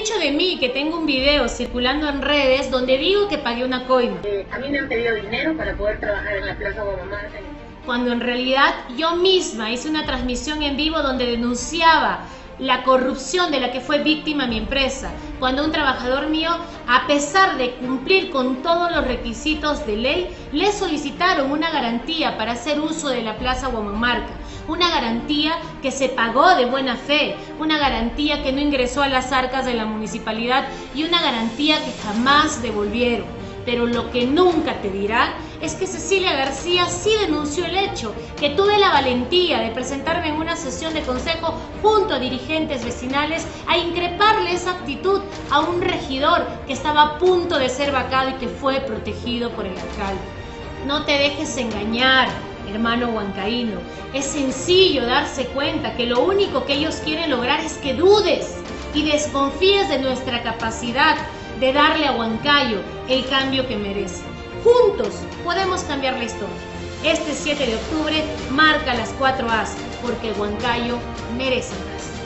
dicho de mí que tengo un video circulando en redes donde digo que pagué una coima. A mí me han pedido dinero para poder trabajar en la Plaza Guamamarca. Cuando en realidad yo misma hice una transmisión en vivo donde denunciaba la corrupción de la que fue víctima mi empresa, cuando un trabajador mío, a pesar de cumplir con todos los requisitos de ley, le solicitaron una garantía para hacer uso de la Plaza Guamamarca, una garantía que se pagó de buena fe, una garantía que no ingresó a las arcas de la municipalidad y una garantía que jamás devolvieron. Pero lo que nunca te dirán es que Cecilia García sí denunció el hecho, que tuve la valentía de presentarme en una sesión de consejo junto a dirigentes vecinales a increparle esa actitud a un regidor que estaba a punto de ser vacado y que fue protegido por el alcalde. No te dejes engañar, hermano huancaíno. Es sencillo darse cuenta que lo único que ellos quieren lograr es que dudes y desconfíes de nuestra capacidad de darle a Huancayo el cambio que merece. Juntos podemos cambiar la historia. Este 7 de octubre marca las 4 As, porque Huancayo merece más.